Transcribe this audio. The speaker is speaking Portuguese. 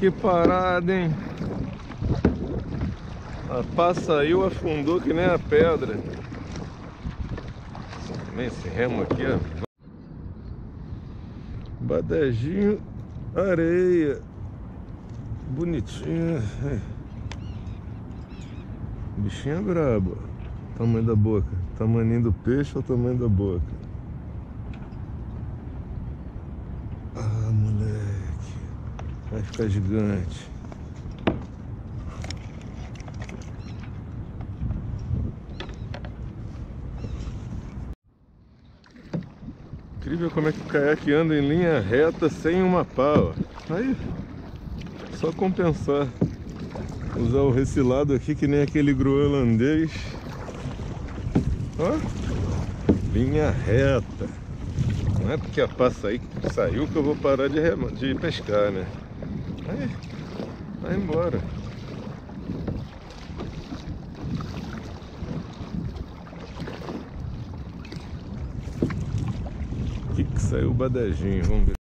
Que parada, hein? A pá saiu, afundou que nem a pedra. Também esse remo aqui, ó. Badejinho, areia. Bonitinho. Bichinha braba. Tamanho da boca. Tamanho do peixe ou tamanho da boca? Ah, moleque. Vai ficar gigante. Incrível como é que o caiaque anda em linha reta sem uma pá, ó. Aí, só compensar. Usar o recilado aqui que nem aquele groenlandês. Ó, linha reta. Não é porque a pá saiu que eu vou parar de pescar, né? Aí, vai embora. Que saiu o badejinho, vamos ver.